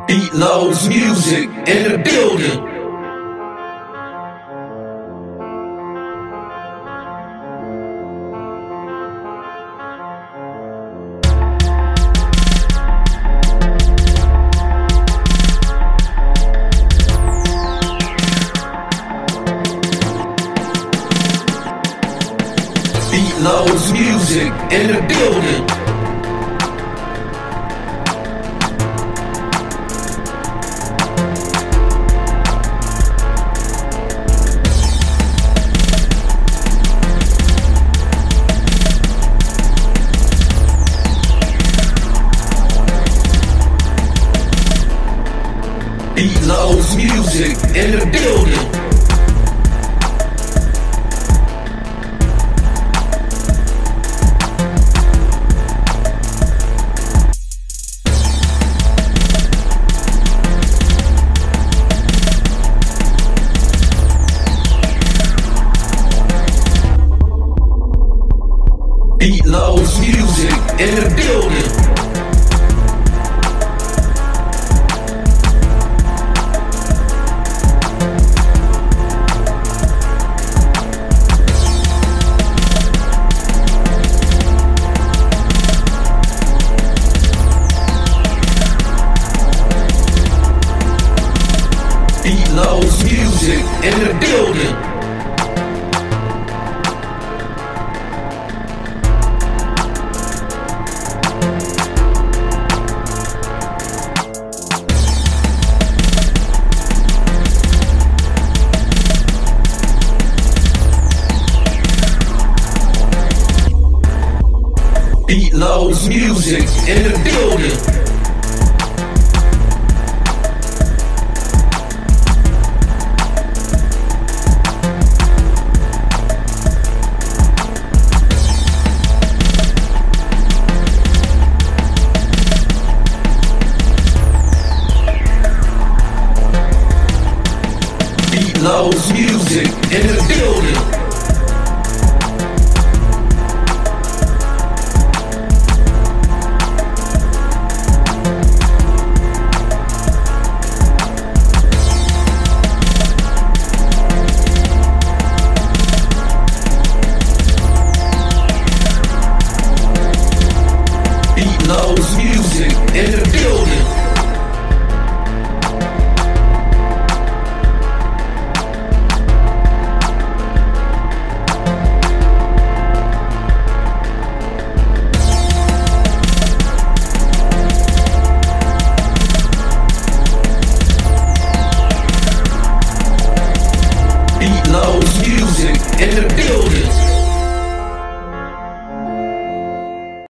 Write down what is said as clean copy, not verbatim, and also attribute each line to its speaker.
Speaker 1: Beat Lowe's music in the building. Beat Lowe's music in the building. Beat Lowe's music in the building. Beat Lowe's music in the building. Beat Lowe's music in the building. Beat Lowe's music in the building. Beat Lowe's music in the building. Beat Lowe's music in the building. Beat Lowe's music in the building.